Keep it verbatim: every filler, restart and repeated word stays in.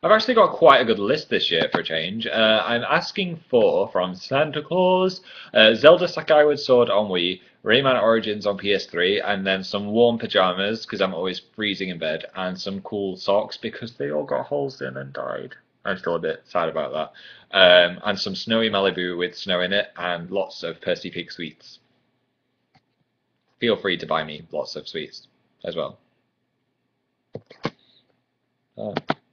I've actually got quite a good list this year for a change. Uh, I'm asking for, from Santa Claus, uh, Zelda Skyward Sword on Wii, Rayman Origins on P S three, and then some warm pajamas because I'm always freezing in bed, and some cool socks because they all got holes in and died. I'm still a bit sad about that. Um, and some snowy Malibu with snow in it, and lots of Percy Pig sweets. Feel free to buy me lots of sweets as well. Uh,